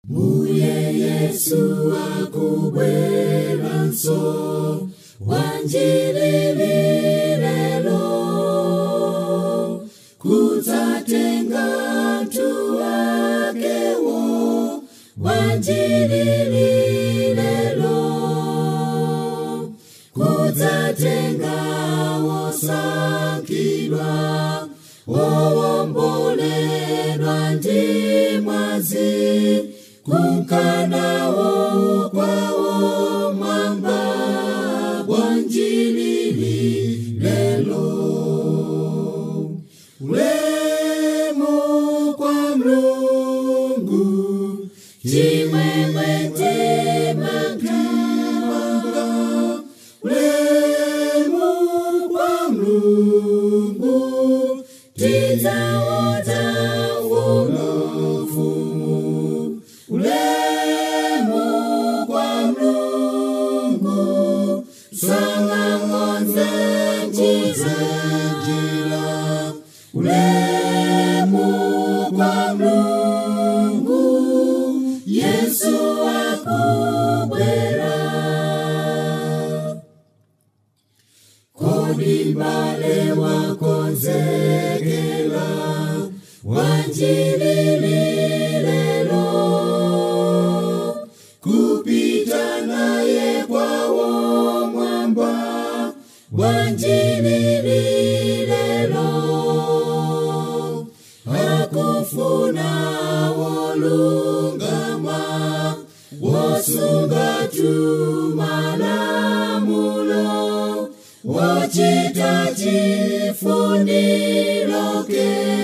Muye Yesu akubwera nso wanjilililelo kutatenga mtu wakewo wanjilililelo kutatenga wosankilwa owombolerwa ndi mwazi kunkanawo kwawo mwamba wanjilililelo ulemu kwa Mulungu chimwemwe temanga ulemu kwa Mulungu tizawoza ufumu ulemu kwa Mulungu sanga ngonze njira ulemu kwa Mulungu Yesu akubwera kodi mbale wakonzekela wanjilililelo kupita naye kwawo mwamba wanjilililelo akufuna wolungama wosunga malamulo wochita chifuniro ke